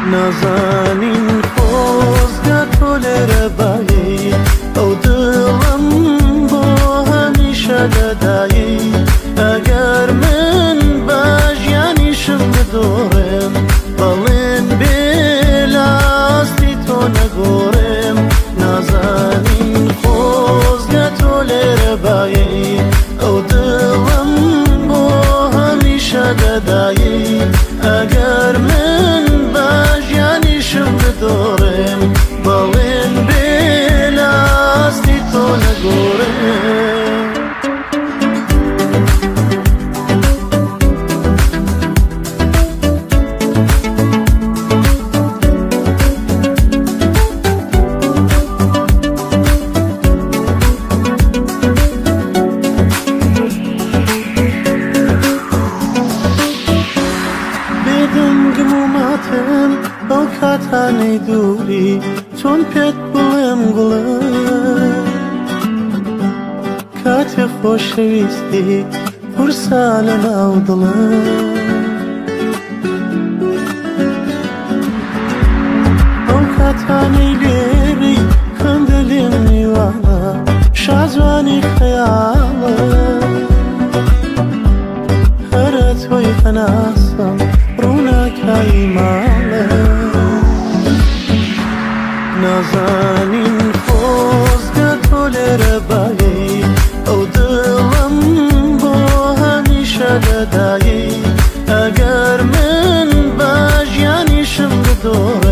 نازانین خۆزگە تۆ لێرە بایی ئەو دڵم بۆ هەمیشە لەدایی ئەگەر من بە ژیانیشم بدۆڕێم بەڵێن بێ لاستی تۆ نەگۆڕێم نازانین خۆزگە تۆ لێرە بایی ئەو دڵم بۆ هەمیشە لەدایی ئەگەر من بە ژیانیشم بدۆڕێم بەڵێن بێ لاستی تۆ نەگۆڕێم ئەو کاتانەی دووری چۆن پێت بڵێم گوڵە کاتێ خۆشەویستی پورسا لە ناو دڵە ئەو کاتانەی لێری خەندە لێم میوانە شازوانی خەیاڵە هەرە تۆی هەناسم ڕووناکایی ماڵە نازانین خۆزگە تۆ لێرە بایی ئەو دڵم بۆ هەمیشە لەدایی ئەگەر من بە ژیانیشم بدۆ